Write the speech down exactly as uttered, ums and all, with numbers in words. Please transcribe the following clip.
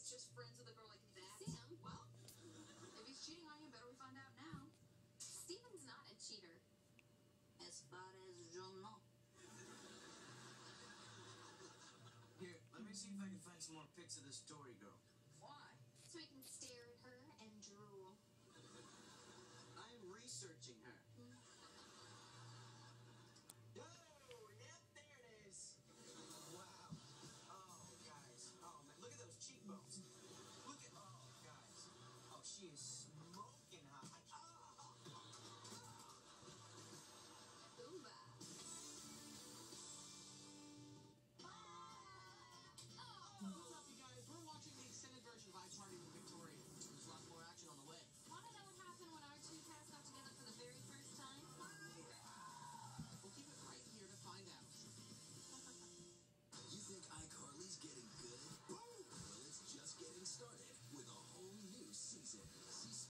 just friends with a girl like that? Sam, well, if he's cheating on you, better we find out now. Steven's not a cheater. As far as you know. Here, let me see if I can find some more pics of this Dory girl. Why? So he can stare at her and drool. I'm researching her.